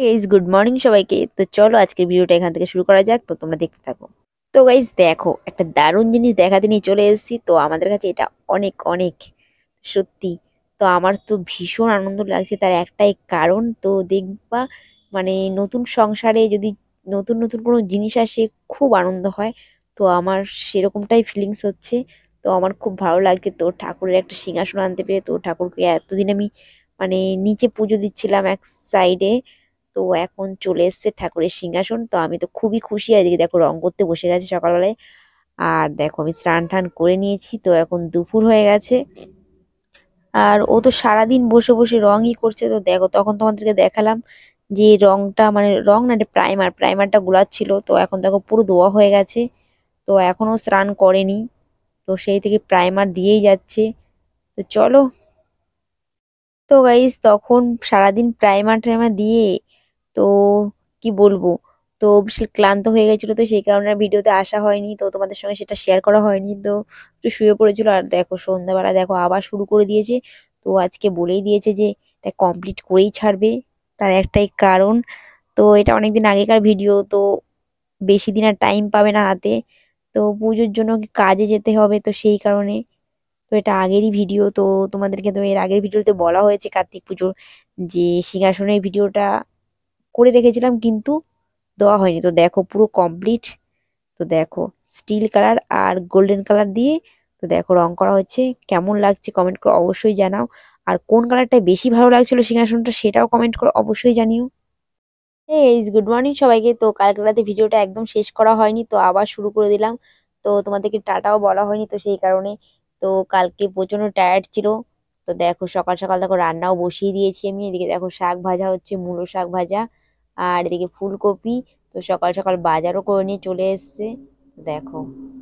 Guys, good morning সবাইকে। তো চলো আজকের ভিডিওটা এখান থেকে শুরু করা যাক। তো তোমরা দেখতে থাকো। তো গাইস দেখো, একটা দারুণ জিনিস দেখাতে নিয়ে চলে এসেছি। তো আমাদের কাছে এটা অনেক অনেক সত্যি। তো আমার তো ভীষণ আনন্দ লাগছে, তার একটাই কারণ। তো দেখবা, মানে নতুন সংসারে যদি নতুন নতুন কোনো জিনিস আসে খুব আনন্দ হয়। তো আমার সেরকমটাই ফিলিংস হচ্ছে। তো আমার খুব ভালো লাগছে। তো ঠাকুরের একটা সিংহাসন আনতে পেরে, তো ঠাকুরকে এতদিন আমি মানে নিচে পুজো দিচ্ছিলাম এক সাইডে। তো এখন চলে এসেছে ঠাকুরের সিংহাসন। তো আমি তো খুবই খুশি। আর এদিকে দেখো, রং করতে বসে গেছে সকালবেলায়। আর দেখো, আমি স্নান টান করে নিয়েছি। তো এখন দুপুর হয়ে গেছে। আর ও তো সারাদিন বসে বসে রঙই করছে। তো দেখো, তখন তোমাদেরকে দেখালাম যে রংটা, মানে রং না, এটা প্রাইমারটা গুলাচ্ছিল। তো এখন দেখো পুরো ধোয়া হয়ে গেছে। তো এখনো স্নান করেনি। তো সেই থেকে প্রাইমার দিয়েই যাচ্ছে। তো চলো। তো গাইস, তখন সারাদিন প্রাইমার ট্রাইমার দিয়ে, তো কি বলবো, তো বেশি ক্লান্ত হয়ে গেছিল। তো সেই কারণে আর ভিডিওতে আসা হয়নি। তো তোমাদের সঙ্গে সেটা শেয়ার করা হয়নি। তো একটু শুয়ে পড়েছিল। আর দেখো সন্ধ্যাবেলা দেখো আবার শুরু করে দিয়েছে। তো আজকে বলেই দিয়েছে যে এটা কমপ্লিট করেই ছাড়বে। তার একটাই কারণ, তো এটা অনেকদিন আগেকার ভিডিও। তো বেশি দিন আর টাইম পাবে না হাতে। তো পুজোর জন্য কাজে যেতে হবে। তো সেই কারণে, তো এটা আগেরই ভিডিও। তো তোমাদেরকে তো এর আগের ভিডিওতে বলা হয়েছে কার্তিক পুজোর যে সিংহাসনের ভিডিওটা করে রেখেছিলাম, কিন্তু দেওয়া হয়নি। তো দেখো পুরো কমপ্লিট। তো দেখো, স্টিল কালার আর গোল্ডেন কালার দিয়ে, তো দেখো রং করা হচ্ছে। কেমন লাগছে কমেন্ট করে অবশ্যই জানাও। আর কোন কালারটা বেশি ভালো লাগছিল সিংহাসনটা, সেটাও কমেন্ট করে অবশ্যই জানিও। এই গুড মর্নিং সবাইকে। তো কালকে রাতে ভিডিওটা একদম শেষ করা হয়নি। তো আবার শুরু করে দিলাম। তো তোমাদেরকে টাটাও বলা হয়নি। তো সেই কারণে, তো কালকে প্রচন্ড টায়ার্ড ছিল। তো দেখো সকাল সকাল দেখো রান্নাও বসিয়ে দিয়েছি আমি। এদিকে দেখো শাক ভাজা হচ্ছে, মূলো শাক ভাজা। আর এদিকে ফুলকপি। তো সকাল সকাল বাজারও করে নিয়ে চলে এসেছে। দেখো,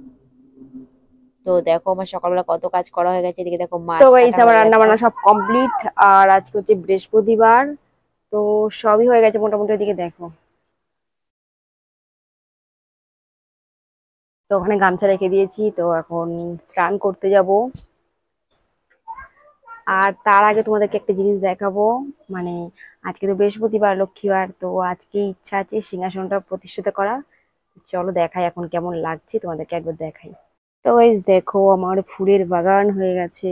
তো দেখো আমার সকালবেলা কত কাজ করা হয়ে গেছে। এদিকে দেখো তো মাছ গাইস, কাটা আমার হয়ে রান্না গেছে। বান্না সব কমপ্লিট। আর আজকে হচ্ছে বৃহস্পতিবার। তো সবই হয়ে গেছে মোটামুটি। ওদিকে দেখো, তো ওখানে গামছা রেখে দিয়েছি। তো এখন স্নান করতে যাব। আর তার আগে তোমাদেরকে একটা জিনিস দেখাবো। মানে আজকে তো বৃহস্পতিবার, লক্ষ্মীবার। তো আজকে ইচ্ছা আছে সিংহাসনটা প্রতিষ্ঠিত করা। চলো দেখাই এখন কেমন লাগছে, তোমাদেরকে একবার দেখাই। তো গাইস দেখো, আমার ফুলের বাগান হয়ে গেছে।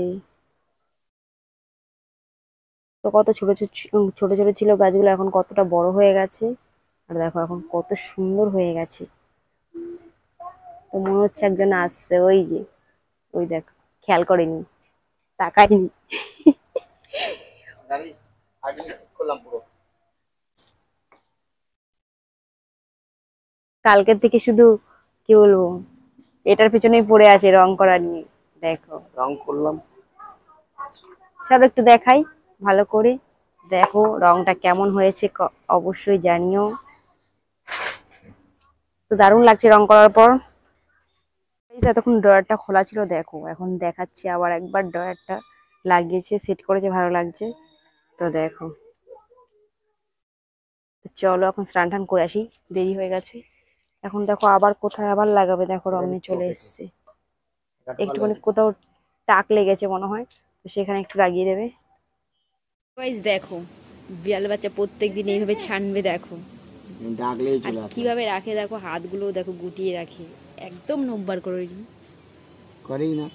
তো কত ছোট ছোট ছোট ছোট ছিল গাছগুলো, এখন কতটা বড় হয়ে গেছে। আর দেখো এখন কত সুন্দর হয়ে গেছে। তো মনে হচ্ছে একজন আসছে, ওই যে, ওই দেখো, খেয়াল করেনি, তাকায়নি। কালকের থেকে শুধু কি বলবো, এটার পিছনেই পড়ে আছে রং করা নিয়ে। দেখো রং করলাম, সব একটু দেখাই ভালো করে। দেখো রংটা কেমন হয়েছে অবশ্যই জানিও। তো দারুণ লাগছে রং করার পর। এই যে এতক্ষণ ড্রয়ারটা খোলা ছিল, দেখো এখন দেখাচ্ছি আবার একবার। ড্রয়ারটা লাগিয়েছে, সেট করেছে, ভালো লাগছে। তো দেখো, তো চলো এখন স্নান টান করে আসি, দেরি হয়ে গেছে। এখন দেখো আবার কোথায় আবার লাগাবে, দেখো রং নিয়ে চলে এসছে। একটুখানি কোথাও টাক লেগেছে মনে হয়, তো সেখানে একটু লাগিয়ে দেবে। গাইস দেখো, বিড়াল বাচ্চা প্রত্যেকদিন এইভাবে ছানবে। দেখো ডাকলেই আর চলে আসে। কিভাবে রাখে, দেখো হাতগুলো দেখো গুটিয়ে রাখে। একদম নোববার করে নি। করেই না।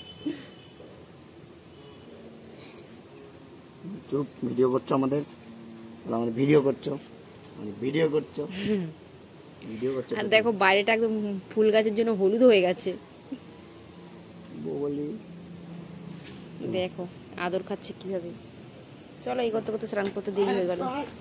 চুপ, ভিডিও করছো আমাদের, বলো আমাদের ভিডিও করছো, আমাদের ভিডিও করছো, ভিডিও করছো। আর দেখো বাইরেটা একদম ফুল গাছের জন্য হলুদ হয়ে গেছে। বলি দেখো আদর খাচ্ছে কিভাবে। চলো এই করতে করতে স্নান করতে দেরি হয়ে গেল।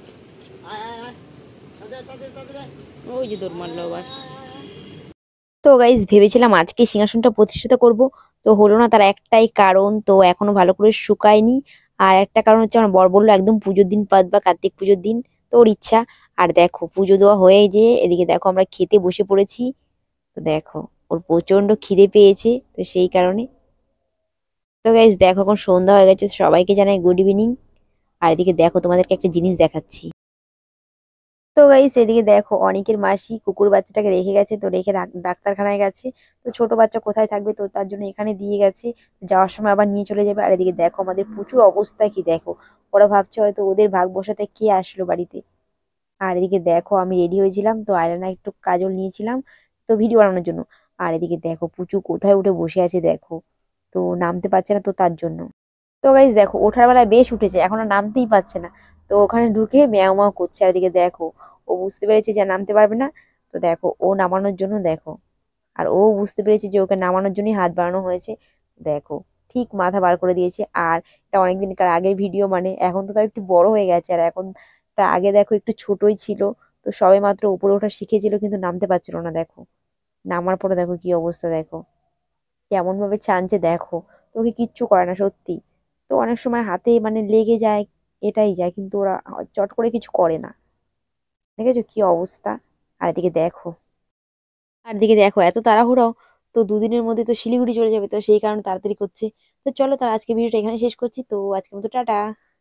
ওই যে দৌড় মারলো আবার। তো গাইজ ভেবেছিলাম আজকে সিংহাসনটা প্রতিষ্ঠিত করব। তো হলো না, তার একটাই কারণ, তো এখনো ভালো করে শুকায়নি। আর একটা কারণ হচ্ছে, আমার বর বললো একদম পুজোর দিন পাতবা, কার্তিক পুজোর দিন। তো ওর ইচ্ছা। আর দেখো পুজো দেওয়া হয়ে যে এদিকে দেখো আমরা খেতে বসে পড়েছি। তো দেখো ওর প্রচন্ড খিদে পেয়েছে। তো সেই কারণে, তো গাইজ দেখো এখন সন্ধ্যা হয়ে গেছে। সবাইকে জানাই গুড ইভিনিং। আর এদিকে দেখো তোমাদেরকে একটা জিনিস দেখাচ্ছি। তো গাইস এদিকে দেখো, অনেকের মাসি কুকুর বাচ্চাটাকে রেখে গেছে। তো রেখে ডাক্তারখানায় গেছে। তো ছোট বাচ্চা কোথায় থাকবে, তো তার জন্য এখানে দিয়ে গেছে। যাওয়ার সময় আবার নিয়ে চলে যাবে। আর এদিকে দেখো আমাদের প্রচুর অবস্থা কি দেখো। ওরা ভাবছে হয়তো ওদের ভাগ বসাতে কে আসলো বাড়িতে। আর এদিকে দেখো আমি রেডি হয়েছিলাম, তো আইলাইনার একটু কাজল নিয়েছিলাম তো ভিডিও বানানোর জন্য। আর এদিকে দেখো পুচু কোথায় উঠে বসে আছে দেখো, তো নামতে পারছে না তো তার জন্য। তো গাইজ দেখো ওঠার বেলায় বেশ উঠেছে, এখন আর নামতেই পারছে না। তো ওখানে ঢুকে ম্যাও ম্যাও করছে। আর এদিকে দেখো ও বুঝতে পেরেছে যে নামতে পারবে না, তো দেখো ও নামানোর জন্য দেখো, আর ও বুঝতে পেরেছে যে ওকে নামানোর জন্যই হাত বাড়ানো হয়েছে। দেখো ঠিক মাথা বার করে দিয়েছে। আর এটা অনেকদিনকার আগের ভিডিও, মানে এখন তো তাও একটু বড় হয়ে গেছে, আর এখন তার আগে দেখো একটু ছোটই ছিল। তো সবে মাত্র উপরে ওঠা শিখেছিল কিন্তু নামতে পারছিল না দেখো। নামার পরে দেখো কি অবস্থা দেখো, কেমন ভাবে ছানছে দেখো। তো ওকে কিচ্ছু করে না সত্যি। তো অনেক সময় হাতে মানে লেগে যায়, এটাই যায়, কিন্তু ওরা চট করে কিছু করে না। দেখেছো কি অবস্থা। আর এদিকে দেখো, আর দিকে দেখো এত তাড়াহুড়ো, তো দুদিনের মধ্যে তো শিলিগুড়ি চলে যাবে, তো সেই কারণে তাড়াতাড়ি করছে। তো চলো তার আজকে ভিডিওটা এখানে শেষ করছি, তো আজকের মতো টাটা।